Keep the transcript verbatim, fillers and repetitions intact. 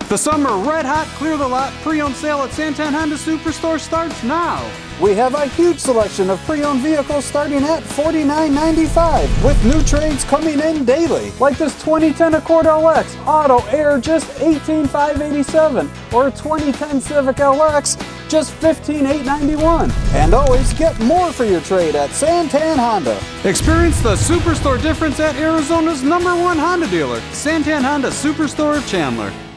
The summer red hot clear the lot pre-owned sale at SanTan Honda Superstore starts now. We have a huge selection of pre-owned vehicles starting at forty-nine ninety-five with new trades coming in daily. Like this twenty ten Accord L X Auto Air just eighteen thousand five hundred eighty-seven dollars or a twenty ten Civic L X just fifteen thousand eight hundred ninety-one dollars. And always get more for your trade at SanTan Honda. Experience the Superstore difference at Arizona's number one Honda dealer, SanTan Honda Superstore of Chandler.